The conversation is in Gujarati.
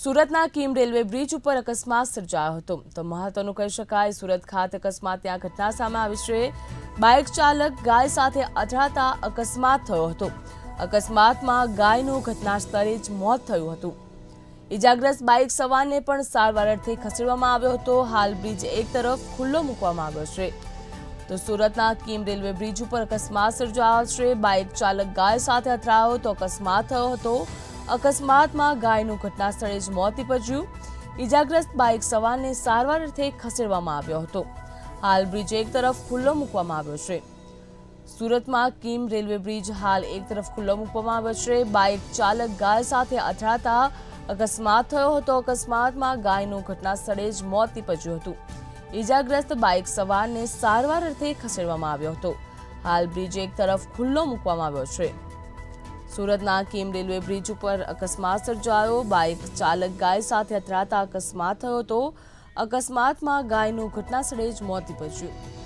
સુરતના કીમ રેલવે બ્રિજ ઉપર અકસ્માત સર્જાયો હતો તો મહત્વનું કહી શકાય સુરત ખાતે અકસ્માતની આ ઘટના સામે આવી છે। બાઇક ચાલક ગાય સાથે અથડાતા અકસ્માત થયો હતો। અકસ્માતમાં ગાયનું ઘટના સ્થળે જ મોત થયું હતું। ઇજાગ્રસ્ત બાઇક સવારને પણ સારવાર અર્થે ખસેડવામાં આવ્યો હતો। હાલ બ્રિજ એક તરફ ખુલ્લો મૂકવામાં આવ્યો છે। તો સુરતના કીમ રેલવે બ્રિજ ઉપર અકસ્માત સર્જાયો છે। બાઇક ચાલક ગાય સાથે અથડાયો તો અકસ્માત થયો હતો। અકસ્માતમાં ગાયનું ઘટના સ્થળે જ મોત નીપજ્યું। ઇજાગ્રસ્ત બાઇક સવારને સારવાર અર્થે ખસેડવામાં આવ્યો હતો। હાલ બ્રિજ એક તરફ ખુલ્લો મૂકવામાં આવ્યો છે। સુરતમાં કીમ રેલવે બ્રિજ હાલ એક તરફ ખુલ્લો મૂકવામાં આવ્યો છે। બાઇક ચાલક ગાય સાથે અથડાતા અકસ્માત થયો હતો। અકસ્માતમાં ગાયનું ઘટના સ્થળે જ મોત નીપજ્યું હતું। ઇજાગ્રસ્ત બાઇક સવારને સારવાર અર્થે ખસેડવામાં આવ્યો હતો। હાલ બ્રિજ એક તરફ ખુલ્લો મૂકવામાં આવ્યો છે। સુરતના કીમ રેલવે બ્રિજ ઉપર અકસ્માત સર્જાયો। બાઇક ચાલક ગાય સાથે અથડાતા અકસ્માત થયો હતો। અકસ્માતમાં ગાયનું ઘટના સ્થળે જ મોત નીપજ્યું।